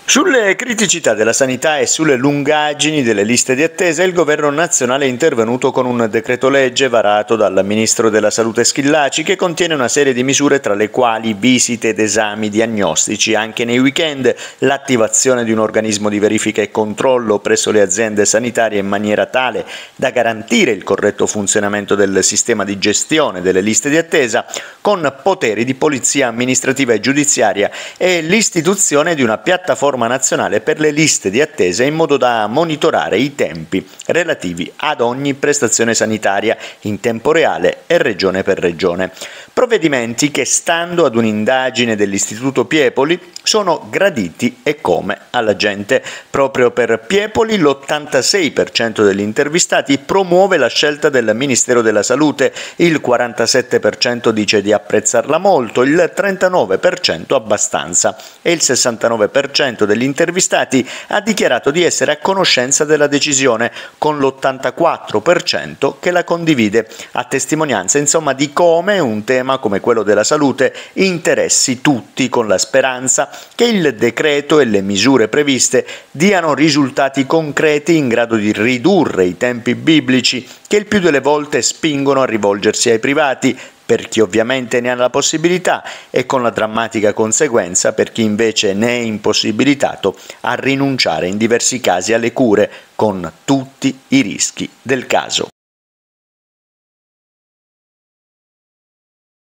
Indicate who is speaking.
Speaker 1: Sulle criticità della sanità e sulle lungaggini delle liste di attesa, il governo nazionale è intervenuto con un decreto-legge varato dal ministro della Salute Schillaci che contiene una serie di misure tra le quali visite ed esami diagnostici anche nei weekend, l'attivazione di un organismo di verifica e controllo presso le aziende sanitarie in maniera tale da garantire il corretto funzionamento del sistema di gestione delle liste di attesa, con poteri di polizia amministrativa e giudiziaria e l'istituzione di una piattaforma nazionale per le liste di attesa in modo da monitorare i tempi relativi ad ogni prestazione sanitaria in tempo reale e regione per regione. Provvedimenti che, stando ad un'indagine dell'Istituto Piepoli, sono graditi e come alla gente. Proprio per Piepoli l'86% degli intervistati promuove la scelta del Ministero della Salute, il 47% dice di apprezzarla molto, il 39% abbastanza e il 69% degli intervistati ha dichiarato di essere a conoscenza della decisione, con l'84% che la condivide, a testimonianza insomma di come un tema come quello della salute interessi tutti, con la speranza che il decreto e le misure previste diano risultati concreti in grado di ridurre i tempi biblici che il più delle volte spingono a rivolgersi ai privati, per chi ovviamente ne ha la possibilità, e con la drammatica conseguenza per chi invece ne è impossibilitato a rinunciare in diversi casi alle cure, con tutti i rischi del caso.